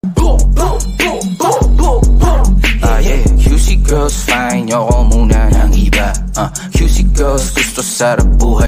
Yeah, QC girls fine, yoko muna ng iba. QC girls gusto sarap buhay.